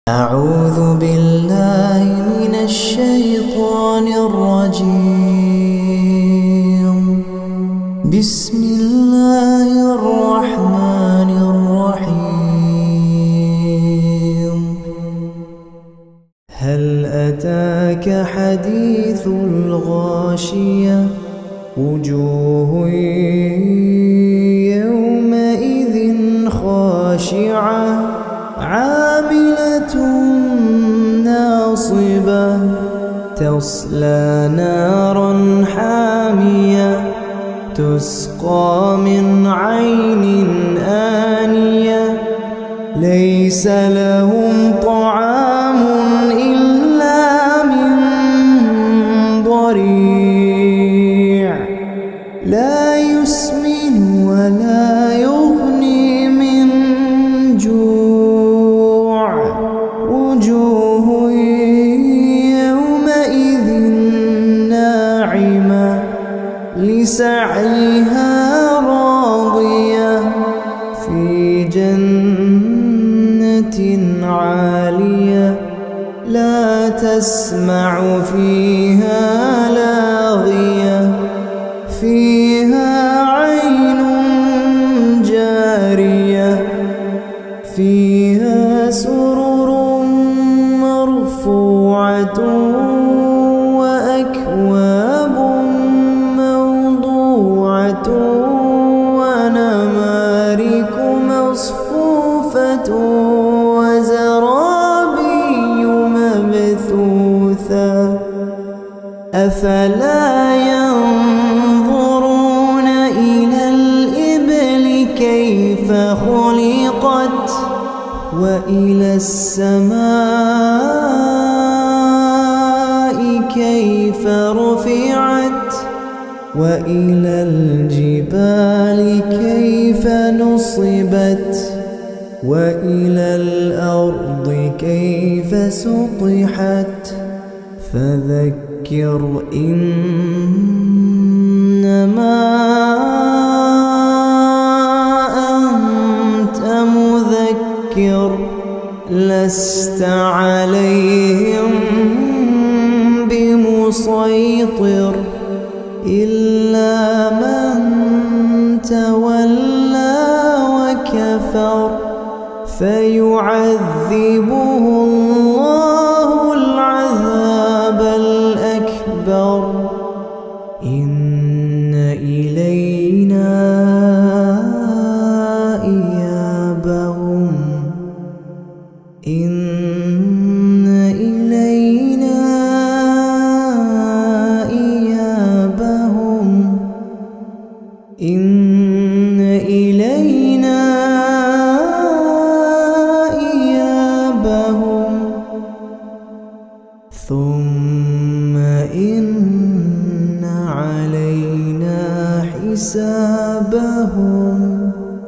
أعوذ بالله من الشيطان الرجيم. بسم الله الرحمن الرحيم. هل أتاك حديث الغاشية؟ وجوه يومئذ خاشعة عاملة ناصبة تصلى نارا حامية تسقى من عين آنية ليس لهم طعام إلا من ضريع لا يسمن ولا يغني من جوع. وجوه يومئذ ناعمة لسعيها راضية في جنة عالية لا تسمع فيها لاغية فيها عين جارية فيها سرر مرفوعة وأكواب موضوعة ونمارق مصفوفة وزرابي مبثوثة أفلا ينظرون إلى الإبل كيف خلقت وإلى السماء كيف رفعت وإلى الجبال كيف نصبت وإلى الأرض كيف سطحت فذكر إنما أنت مذكر لست عليهم بمسيطر إلا من تولى وكفر فيعذبه الله العذاب الأكبر إن إلينا إيابهم إن إلينا إيابهم إن إلينا إيابهم ثم إن علينا حسابهم.